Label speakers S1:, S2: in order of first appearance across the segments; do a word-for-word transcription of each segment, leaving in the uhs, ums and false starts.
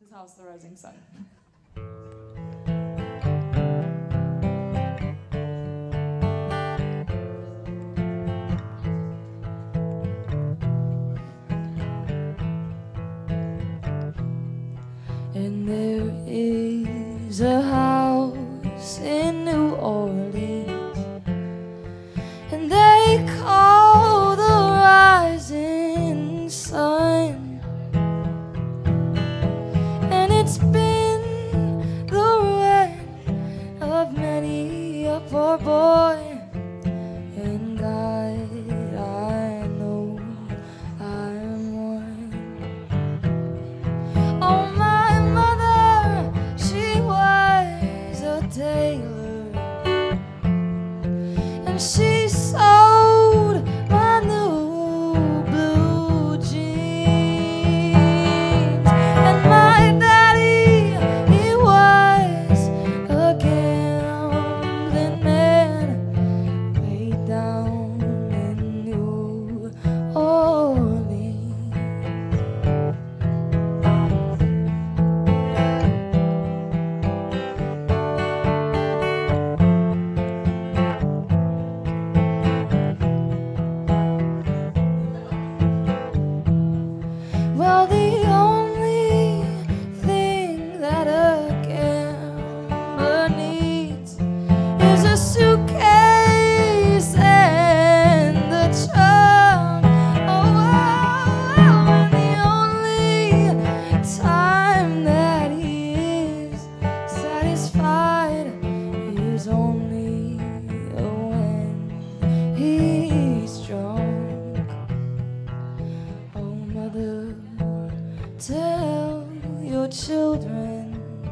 S1: Whose house the rising sun?
S2: And there is a house in New Orleans, and they call the rising sun, and it's been the ruin of many a poor boy. And God, I know I'm one. Oh, my mother, she was a tailor, and she sewed my new blue jeans. And my daddy, he was a gambling man way down in New Orleans. Well, the only thing that a gambler needs is a suitcase and a trunk. Oh, oh, oh, and the only time that he is satisfied is only when he's drunk. Oh, mother, tell your children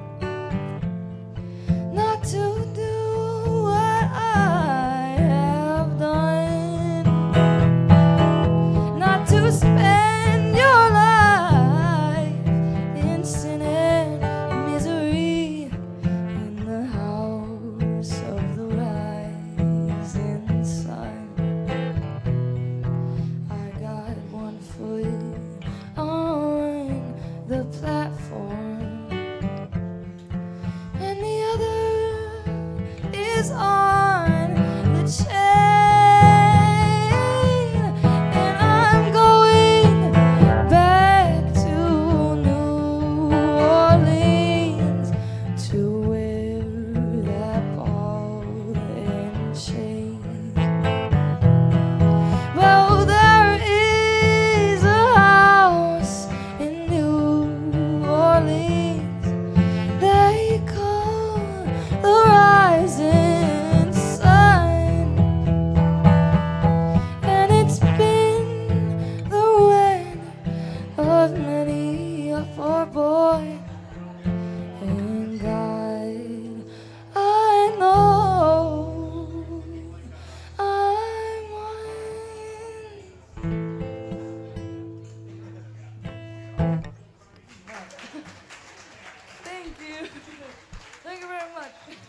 S2: not to do what I have done, not to spend your life in sin and misery in the house of the rising sun. I got one foot on the platform, and the other is on the chain, and I'm going back to New Orleans to wear that ball and chain. Well, there is a house in New Orleans they call the rising sun, and it's been the ruin of many a poor boy. And God, I know I'm one.
S1: Thank you. Thank you very much.